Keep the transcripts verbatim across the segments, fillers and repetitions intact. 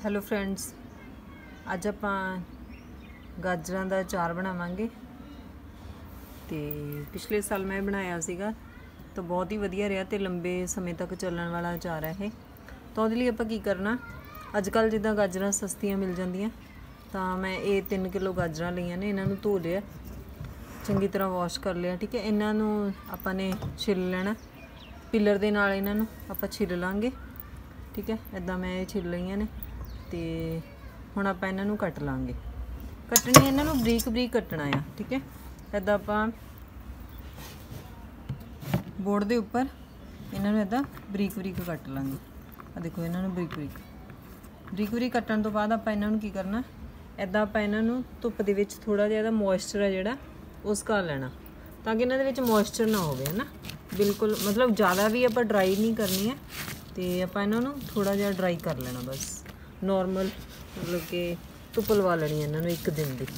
Hello friends, ਅੱਜ ਆਪਾਂ ਗਾਜਰਾਂ ਦਾ ਅਚਾਰ ਬਣਾਵਾਂਗੇ। ਤੇ ਪਿਛਲੇ ਸਾਲ ਮੈਂ ਬਣਾਇਆ ਸੀਗਾ ਤਾਂ ਬਹੁਤ ਹੀ ਵਧੀਆ ਰਿਹਾ ਤੇ ਲੰਬੇ ਸਮੇਂ ਤੱਕ ਚੱਲਣ ਵਾਲਾ ਅਚਾਰ ਹੈ ਇਹ। ਤਾਂ ਉਹਦੇ ਲਈ ਆਪਾਂ ਕੀ ਕਰਨਾ, ਅੱਜ ਕੱਲ੍ਹ ਜਿੱਦਾਂ ਗਾਜਰਾਂ ਸਸਤੀਆਂ ਮਿਲ ਜਾਂਦੀਆਂ, ਤਾਂ ਮੈਂ ਇਹ ਤਿੰਨ ਕਿਲੋ ਗਾਜਰਾਂ ਲਈਆਂ ਨੇ। ਇਹਨਾਂ ਨੂੰ ਧੋ ਲਿਆ, ਚੰਗੀ ਤਰ੍ਹਾਂ ਵਾਸ਼ ਕਰ ਲਿਆ। ਠੀਕ ਹੈ, ਇਹਨਾਂ ਨੂੰ ਆਪਾਂ ਨੇ ਛਿੱਲ ਲੈਣਾ, ਪਿਲਰ ਦੇ ਨਾਲ ਇਹਨਾਂ ਨੂੰ ਆਪਾਂ ਛਿੱਲ ਲਾਂਗੇ। ਠੀਕ ਹੈ, ਇੱਦਾਂ ਮੈਂ ਇਹ ਛਿੱਲ ਲਈਆਂ ਨੇ। ਤੇ ਹੁਣ ਆਪਾਂ ਇਹਨਾਂ ਨੂੰ ਕੱਟ ਲਾਂਗੇ। ਕੱਟਣੀ ਇਹਨਾਂ ਨੂੰ ਬਰੀਕ ਬਰੀਕ ਕੱਟਣਾ ਆ। ਠੀਕ ਹੈ, ਇੱਦਾਂ ਆਪਾਂ ਬੋਰਡ ਦੇ ਉੱਪਰ ਇਹਨਾਂ ਨੂੰ ਇੱਦਾਂ ਬਰੀਕ ਬਰੀਕ ਕੱਟ ਲਾਂਗੇ। ਆ ਦੇਖੋ, ਇਹਨਾਂ ਨੂੰ ਬਰੀਕ ਬਰੀਕ ਬਰੀਕ ਬਰੀਕ ਕੱਟਣ ਤੋਂ ਬਾਅਦ ਆਪਾਂ ਇਹਨਾਂ ਨੂੰ ਕੀ ਕਰਨਾ, ਇੱਦਾਂ ਆਪਾਂ ਇਹਨਾਂ ਨੂੰ ਧੁੱਪ ਦੇ ਵਿੱਚ ਥੋੜ੍ਹਾ ਜਿਹਾ ਇਹਦਾ ਮੋਇਸਚਰ ਹੈ ਜਿਹੜਾ ਉਹ ਸੁਕਾ ਲੈਣਾ, ਤਾਂ ਕਿ ਇਹਨਾਂ ਦੇ ਵਿੱਚ ਮੋਇਸਚਰ ਨਾ ਹੋਵੇ। ਹੈ ਨਾ, ਬਿਲਕੁਲ ਮਤਲਬ ਜ਼ਿਆਦਾ ਵੀ ਆਪਾਂ ਡਰਾਈ ਨਹੀਂ ਕਰਨੀ ਹੈ, ਅਤੇ ਆਪਾਂ ਇਹਨਾਂ ਨੂੰ ਥੋੜ੍ਹਾ ਜਿਹਾ ਡਰਾਈ ਕਰ ਲੈਣਾ ਬਸ ਨੋਰਮਲ, ਮਤਲਬ ਕਿ ਧੁੱਪ ਲਵਾ ਲੈਣੀ ਇਹਨਾਂ ਨੂੰ ਇੱਕ ਦਿਨ ਦੀ।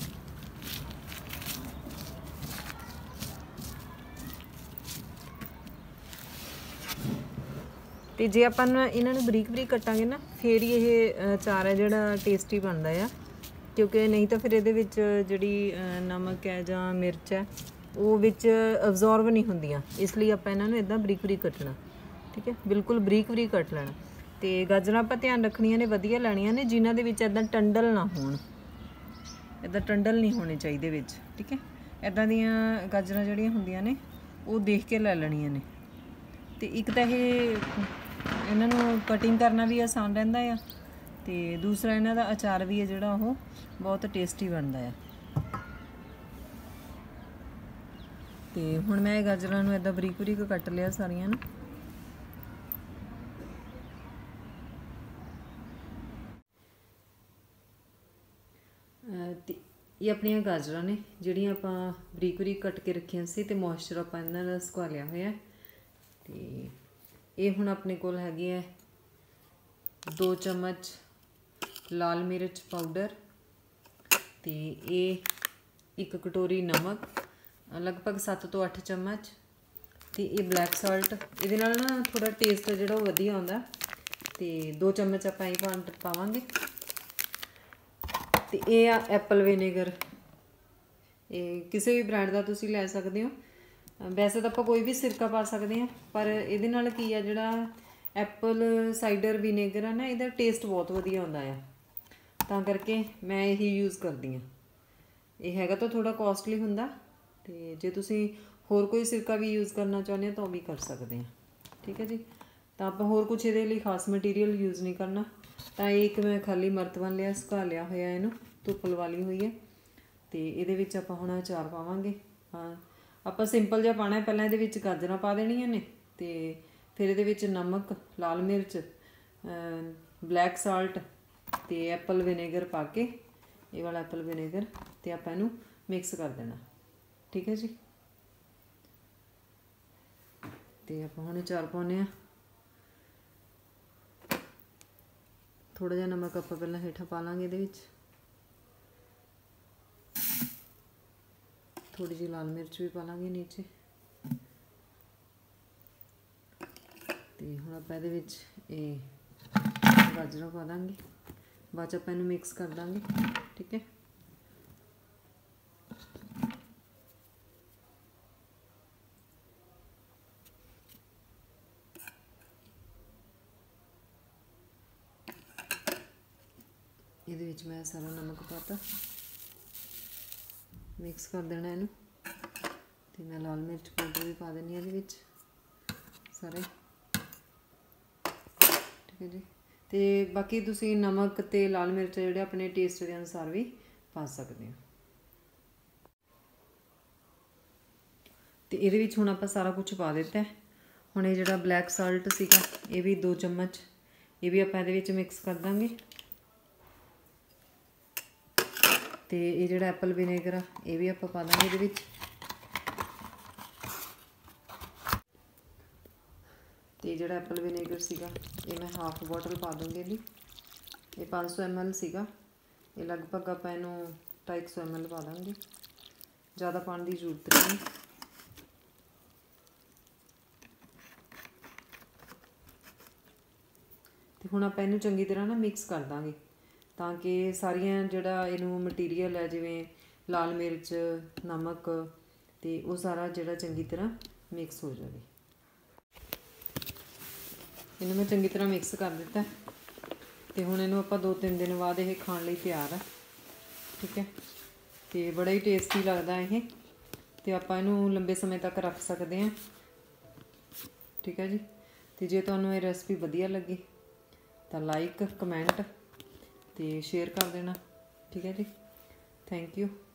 ਅਤੇ ਜੇ ਆਪਾਂ ਇਹਨਾਂ ਨੂੰ ਬਰੀਕ ਬਰੀਕ ਕੱਟਾਂਗੇ ਨਾ, ਫਿਰ ਹੀ ਇਹ ਅਚਾਰ ਹੈ ਜਿਹੜਾ ਟੇਸਟੀ ਬਣਦਾ ਆ। ਕਿਉਂਕਿ ਨਹੀਂ ਤਾਂ ਫਿਰ ਇਹਦੇ ਵਿੱਚ ਜਿਹੜੀ ਨਮਕ ਹੈ ਜਾਂ ਮਿਰਚ ਹੈ ਉਹ ਵਿੱਚ ਅਬਜ਼ੋਰਬ ਨਹੀਂ ਹੁੰਦੀਆਂ, ਇਸ ਲਈ ਆਪਾਂ ਇਹਨਾਂ ਨੂੰ ਇੱਦਾਂ ਬਰੀਕ ਬਰੀਕ ਕੱਟਣਾ। ਠੀਕ ਹੈ, ਬਿਲਕੁਲ ਬਰੀਕ ਬਰੀਕ ਕੱਟ ਲੈਣਾ। ਅਤੇ ਗਾਜਰਾਂ ਆਪਾਂ ਧਿਆਨ ਰੱਖਣੀਆਂ ਨੇ, ਵਧੀਆ ਲੈਣੀਆਂ ਨੇ, ਜਿਨ੍ਹਾਂ ਦੇ ਵਿੱਚ ਇੱਦਾਂ ਟੰਡਲ ਨਾ ਹੋਣ, ਇੱਦਾਂ ਟੰਡਲ ਨਹੀਂ ਹੋਣੇ ਚਾਹੀਦੇ ਵਿੱਚ। ਠੀਕ ਹੈ, ਇੱਦਾਂ ਦੀਆਂ ਗਾਜਰਾਂ ਜਿਹੜੀਆਂ ਹੁੰਦੀਆਂ ਨੇ ਉਹ ਦੇਖ ਕੇ ਲੈ ਲੈਣੀਆਂ ਨੇ। ਅਤੇ ਇੱਕ ਤਾਂ ਇਹ ਇਹਨਾਂ ਨੂੰ ਕਟਿੰਗ ਕਰਨਾ ਵੀ ਆਸਾਨ ਰਹਿੰਦਾ ਆ, ਅਤੇ ਦੂਸਰਾ ਇਹਨਾਂ ਦਾ ਅਚਾਰ ਵੀ ਹੈ ਜਿਹੜਾ ਉਹ ਬਹੁਤ ਟੇਸਟੀ ਬਣਦਾ ਆ। ਅਤੇ ਹੁਣ ਮੈਂ ਇਹ ਗਾਜਰਾਂ ਨੂੰ ਇੱਦਾਂ ਬਰੀਕ ਬਰੀਕ ਕੱਟ ਲਿਆ ਸਾਰੀਆਂ ਨੂੰ। ਅਤੇ ਇਹ ਆਪਣੀਆਂ ਗਾਜਰਾਂ ਨੇ ਜਿਹੜੀਆਂ ਆਪਾਂ ਬਰੀਕ ਬਰੀਕ ਕੱਟ ਕੇ ਰੱਖੀਆਂ ਸੀ, ਅਤੇ ਮੋਇਸਚਰ ਆਪਾਂ ਇਹਨਾਂ ਦਾ ਸੁਕਾ ਲਿਆ ਹੋਇਆ। ਅਤੇ ਇਹ ਹੁਣ ਆਪਣੇ ਕੋਲ ਹੈਗੇ ਹੈ ਦੋ ਚਮਚ ਲਾਲ ਮਿਰਚ ਪਾਊਡਰ, ਅਤੇ ਇਹ ਇੱਕ ਕਟੋਰੀ ਨਮਕ, ਲਗਭਗ ਸੱਤ ਤੋਂ ਅੱਠ ਚਮਚ, ਅਤੇ ਇਹ ਬਲੈਕ ਸਾਲਟ। ਇਹਦੇ ਨਾਲ ਨਾ ਥੋੜ੍ਹਾ ਟੇਸਟ ਜਿਹੜਾ ਉਹ ਵਧੀਆ ਆਉਂਦਾ। ਅਤੇ ਦੋ ਚਮਚ ਆਪਾਂ ਇਹ ਪਾ ਪਾਵਾਂਗੇ। ਅਤੇ ਇਹ ਆ ਐਪਲ ਵਿਨੇਗਰ, ਇਹ ਕਿਸੇ ਵੀ ਬ੍ਰਾਂਡ ਦਾ ਤੁਸੀਂ ਲੈ ਸਕਦੇ ਹੋ। ਵੈਸੇ ਤਾਂ ਆਪਾਂ ਕੋਈ ਵੀ ਸਿਰਕਾ ਪਾ ਸਕਦੇ ਹਾਂ, ਪਰ ਇਹਦੇ ਨਾਲ ਕੀ ਆ, ਜਿਹੜਾ ਐਪਲ ਸਾਈਡਰ ਵਿਨੇਗਰ ਆ ਨਾ, ਇਹਦਾ ਟੇਸਟ ਬਹੁਤ ਵਧੀਆ ਆਉਂਦਾ ਆ, ਤਾਂ ਕਰਕੇ ਮੈਂ ਇਹੀ ਯੂਜ਼ ਕਰਦੀ ਹਾਂ। ਇਹ ਹੈਗਾ ਤਾਂ ਥੋੜ੍ਹਾ ਕੋਸਟਲੀ ਹੁੰਦਾ, ਅਤੇ ਜੇ ਤੁਸੀਂ ਹੋਰ ਕੋਈ ਸਿਰਕਾ ਵੀ ਯੂਜ਼ ਕਰਨਾ ਚਾਹੁੰਦੇ ਹੋ ਤਾਂ ਉਹ ਵੀ ਕਰ ਸਕਦੇ ਹਾਂ। ਠੀਕ ਹੈ ਜੀ, ਤਾਂ ਆਪਾਂ ਹੋਰ ਕੁਛ ਇਹਦੇ ਲਈ ਖਾਸ ਮਟੀਰੀਅਲ ਯੂਜ਼ ਨਹੀਂ ਕਰਨਾ। ਤਾਂ ਇਹ ਇੱਕ ਮੈਂ ਖਾਲੀ ਮਰਤਬਾਨ ਲਿਆ, ਸੁਕਾ ਲਿਆ ਹੋਇਆ, ਇਹਨੂੰ ਧੁੱਪ ਲਵਾ ਲਈ ਹੋਈ ਹੈ। ਅਤੇ ਇਹਦੇ ਵਿੱਚ ਆਪਾਂ ਹੁਣ ਅਚਾਰ ਪਾਵਾਂਗੇ। ਹਾਂ, ਆਪਾਂ ਸਿੰਪਲ ਜਿਹਾ ਪਾਉਣਾ। ਪਹਿਲਾਂ ਇਹਦੇ ਵਿੱਚ ਗਾਜਰਾਂ ਪਾ ਦੇਣੀਆਂ ਨੇ, ਅਤੇ ਫਿਰ ਇਹਦੇ ਵਿੱਚ ਨਮਕ, ਲਾਲ ਮਿਰਚ, ਬਲੈਕ ਸਾਲਟ ਅਤੇ ਐਪਲ ਵਿਨੇਗਰ ਪਾ ਕੇ, ਇਹ ਵਾਲਾ ਐਪਲ ਵਿਨੇਗਰ, ਅਤੇ ਆਪਾਂ ਇਹਨੂੰ ਮਿਕਸ ਕਰ ਦੇਣਾ। ਠੀਕ ਹੈ ਜੀ, ਅਤੇ ਆਪਾਂ ਹੁਣ ਅਚਾਰ ਪਾਉਂਦੇ ਹਾਂ। ਥੋੜ੍ਹਾ ਜਿਹਾ ਨਮਕ ਆਪਾਂ ਪਹਿਲਾਂ ਹੇਠਾਂ ਪਾ ਲਾਂਗੇ ਇਹਦੇ ਵਿੱਚ, ਥੋੜ੍ਹੀ ਜਿਹੀ ਲਾਲ ਮਿਰਚ ਵੀ ਪਾ ਲਾਂਗੇ ਨੀਚੇ। ਅਤੇ ਹੁਣ ਆਪਾਂ ਇਹਦੇ ਵਿੱਚ ਇਹ ਗਾਜਰਾਂ ਪਾ ਦਾਂਗੇ, ਬਾਅਦ 'ਚ ਆਪਾਂ ਇਹਨੂੰ ਮਿਕਸ ਕਰ ਦਾਂਗੇ। ਠੀਕ ਹੈ, ਇਹਦੇ ਵਿੱਚ ਮੈਂ ਸਾਰਾ ਨਮਕ ਪਾਤਾ, ਮਿਕਸ ਕਰ ਦੇਣਾ ਇਹਨੂੰ। ਅਤੇ ਮੈਂ ਲਾਲ ਮਿਰਚ ਪਾਊਡਰ ਵੀ ਪਾ ਦਿੰਦੀ ਹਾਂ ਇਹਦੇ ਵਿੱਚ ਸਾਰੇ। ਠੀਕ ਹੈ ਜੀ, ਅਤੇ ਬਾਕੀ ਤੁਸੀਂ ਨਮਕ ਅਤੇ ਲਾਲ ਮਿਰਚ ਜਿਹੜੇ ਆਪਣੇ ਟੇਸਟ ਦੇ ਅਨੁਸਾਰ ਵੀ ਪਾ ਸਕਦੇ ਹੋ। ਅਤੇ ਇਹਦੇ ਵਿੱਚ ਹੁਣ ਆਪਾਂ ਸਾਰਾ ਕੁਛ ਪਾ ਦਿੱਤਾ। ਹੁਣ ਇਹ ਜਿਹੜਾ ਬਲੈਕ ਸਾਲਟ ਸੀਗਾ, ਇਹ ਵੀ ਦੋ ਚਮਚ, ਇਹ ਵੀ ਆਪਾਂ ਇਹਦੇ ਵਿੱਚ ਮਿਕਸ ਕਰ ਦਾਂਗੇ। ਅਤੇ ਇਹ ਜਿਹੜਾ ਐਪਲ ਵਿਨੇਗਰ ਆ, ਇਹ ਵੀ ਆਪਾਂ ਪਾ ਦਾਂਗੇ ਇਹਦੇ ਵਿੱਚ। ਅਤੇ ਜਿਹੜਾ ਐਪਲ ਵਿਨੇਗਰ ਸੀਗਾ, ਇਹ ਮੈਂ ਹਾਫ ਬੋਟਲ ਪਾ ਦੂੰਗੀ ਇਹਦੀ। ਇਹ ਪੰਜ ਸੌ ਐਮ ਐਲ ਸੀਗਾ, ਇਹ ਲਗਭਗ ਆਪਾਂ ਇਹਨੂੰ ਢਾਈ ਸੌ ਐਮ ਐਲ ਪਾ ਦਾਂਗੇ, ਜ਼ਿਆਦਾ ਪਾਉਣ ਦੀ ਜ਼ਰੂਰਤ ਨਹੀਂ। ਤੇ ਹੁਣ ਆਪਾਂ ਇਹਨੂੰ ਚੰਗੀ ਤਰ੍ਹਾਂ ਨਾ ਮਿਕਸ ਕਰ ਦਾਂਗੇ। ਤਾਂ ਕਿ ਸਾਰੀਆਂ ਜਿਹੜਾ ਇਹਨੂੰ ਮਟੀਰੀਅਲ ਹੈ ਜਿਵੇਂ ਲਾਲ ਮਿਰਚ, ਨਮਕ ਤੇ ਉਹ ਸਾਰਾ ਜਿਹੜਾ ਚੰਗੀ ਤਰ੍ਹਾਂ ਮਿਕਸ ਹੋ ਜਾਵੇ। ਇਹਨੂੰ ਮੈਂ ਚੰਗੀ ਤਰ੍ਹਾਂ ਮਿਕਸ ਕਰ ਦਿੱਤਾ ਤੇ ਹੁਣ ਇਹਨੂੰ ਆਪਾਂ ਦੋ ਤਿੰਨ ਦਿਨ ਬਾਅਦ ਇਹ ਖਾਣ ਲਈ ਤਿਆਰ ਆ। ਠੀਕ ਹੈ, ਤੇ ਬੜਾ ਹੀ ਟੇਸਟੀ ਲੱਗਦਾ ਇਹ, ਤੇ ਆਪਾਂ ਇਹਨੂੰ ਲੰਬੇ ਸਮੇਂ ਤੱਕ ਰੱਖ ਸਕਦੇ ਹਾਂ। ਠੀਕ ਹੈ ਜੀ, ਤੇ ਜੇ ਤੁਹਾਨੂੰ ਇਹ ਰੈਸਪੀ ਵਧੀਆ ਲੱਗੀ ਤਾਂ ਲਾਈਕ, ਕਮੈਂਟ ਤੇ ਸ਼ੇਅਰ ਕਰ ਦੇਣਾ। ਠੀਕ ਹੈ ਜੀ, ਥੈਂਕ ਯੂ।